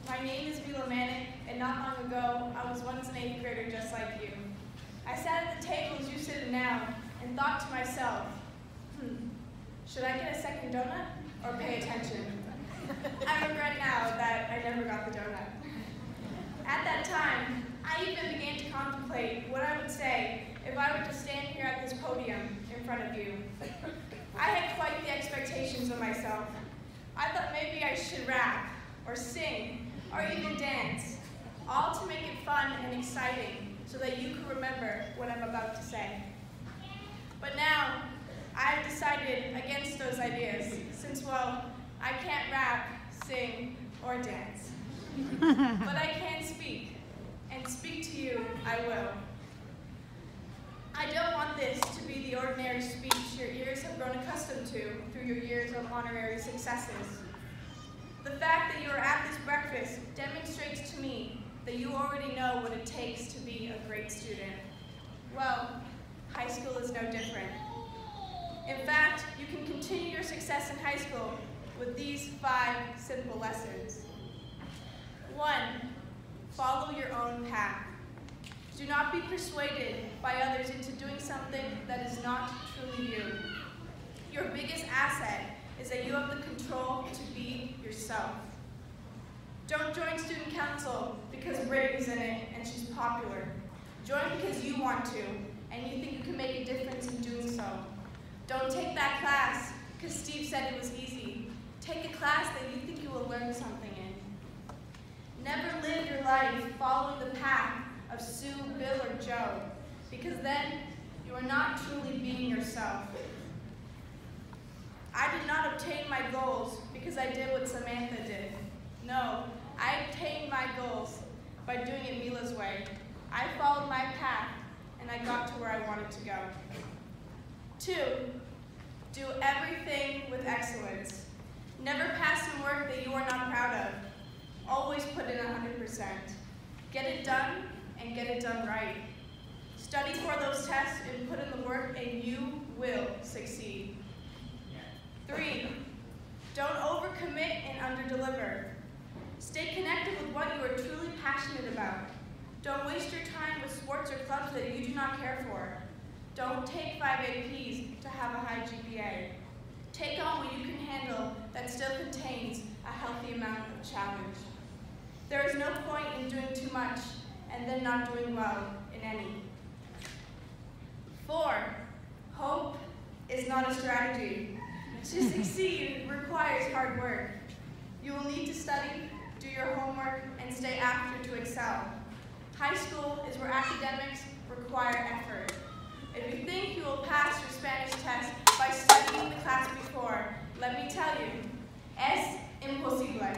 My name is Mila Manick, and not long ago, I was once an 8th grader just like you. I sat at the table as you sit now and thought to myself, should I get a second donut or pay attention? I regret now that I never got the donut. At that time, I even began to contemplate what I would say if I were to stand here at this podium in front of you. I had quite the expectations of myself. I thought maybe I should rap, or sing, or even dance, all to make it fun and exciting so that you could remember what I'm about to say. But now, I've decided against those ideas, since, well, I can't rap, sing, or dance. But I can speak, and speak to you I will. I don't want this to be the ordinary speech your ears have grown accustomed to through your years of honorary successes. The fact that you are at this breakfast demonstrates to me that you already know what it takes to be a great student. Well, high school is no different. In fact, you can continue your success in high school with these 5 simple lessons. 1, follow your own path. Do not be persuaded by others into doing something that is not truly you. Your biggest asset is that you have the control to be yourself. Don't join student council because Brittany's in it and she's popular. Join because you want to and you think you can make a difference in doing so. Don't take that class because Steve said it was easy. Take a class that you think you will learn something in. Never live your life following the path of Sue, Bill, or Joe, because then you are not truly being yourself. I did not obtain my goals because I did what Samantha did. No, I obtained my goals by doing it Mila's way. I followed my path, and I got to where I wanted to go. 2, do everything with excellence. Never pass in work that you are not proud of. Always put in 100%. Get it done, and get it done right. Study for those tests and put in the work, and you will succeed. 3, don't overcommit and underdeliver. Stay connected with what you are truly passionate about. Don't waste your time with sports or clubs that you do not care for. Don't take 5 APs to have a high GPA. Take on what you can handle that still contains a healthy amount of challenge. There is no point in doing too much and then not doing well in any. 4, hope is not a strategy. To succeed requires hard work. You will need to study, do your homework, and stay after to excel. High school is where academics require effort. If you think you will pass your Spanish test by studying the class before, let me tell you, es imposible.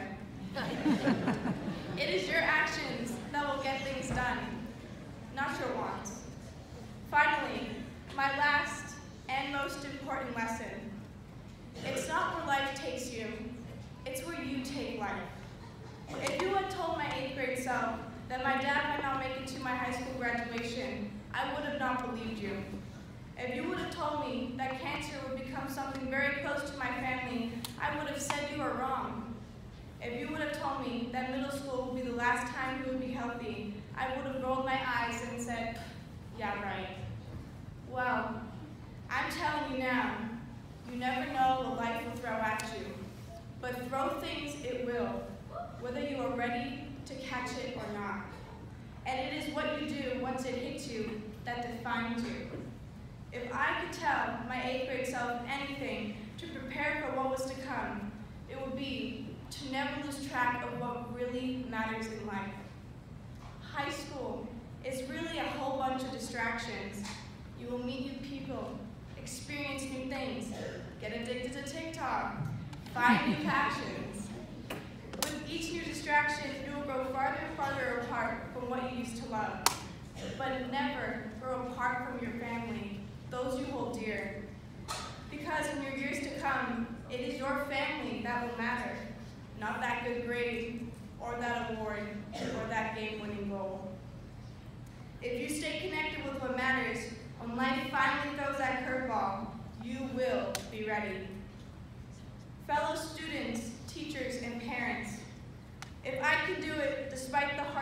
It is your actions that will get things done, not your wants. Finally, my last and most important lesson. It's not where life takes you, it's where you take life. If you had told my 8th grade self that my dad might not make it to my high school graduation, I would have not believed you. If you would have told me that cancer would become something very close to my family, I would have said you are wrong. If you would have told me that middle school would be the last time you would be healthy, I would have rolled my eyes and said, yeah, right. Well, I'm telling you now, you never know what life will throw at you, but throw things it will, whether you are ready to catch it or not. And it is what you do once it hits you that defines you. If I could tell my 8th grade self anything to prepare for what was to come, it would be to never lose track of what really matters in life. High school is really a whole bunch of distractions. You will meet new people, experience new things, get addicted to TikTok, find new passions. With each new distraction, you will grow farther and farther apart from what you used to love, but never grow apart from your family, those you hold dear. Because in your years to come, it is your family that will matter, not that good grade, or that award, or that game-winning goal. If you stay connected with what matters, when life finally throws that curveball, you will be ready. Fellow students, teachers, and parents, if I could do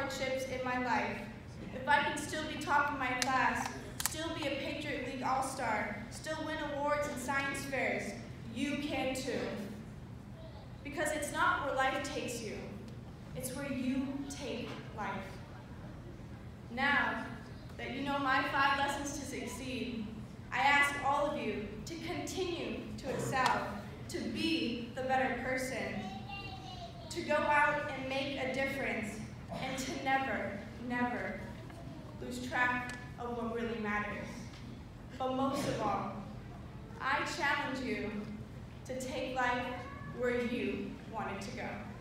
hardships in my life, if I can still be top of my class, still be a Patriot League All-Star, still win awards and science fairs, you can too. Because it's not where life takes you, it's where you take life. Now that you know my 5 lessons to succeed, I ask all of you to continue to excel, to be the better person, to go out and make a difference, and to never, never lose track of what really matters. But most of all, I challenge you to take life where you want it to go.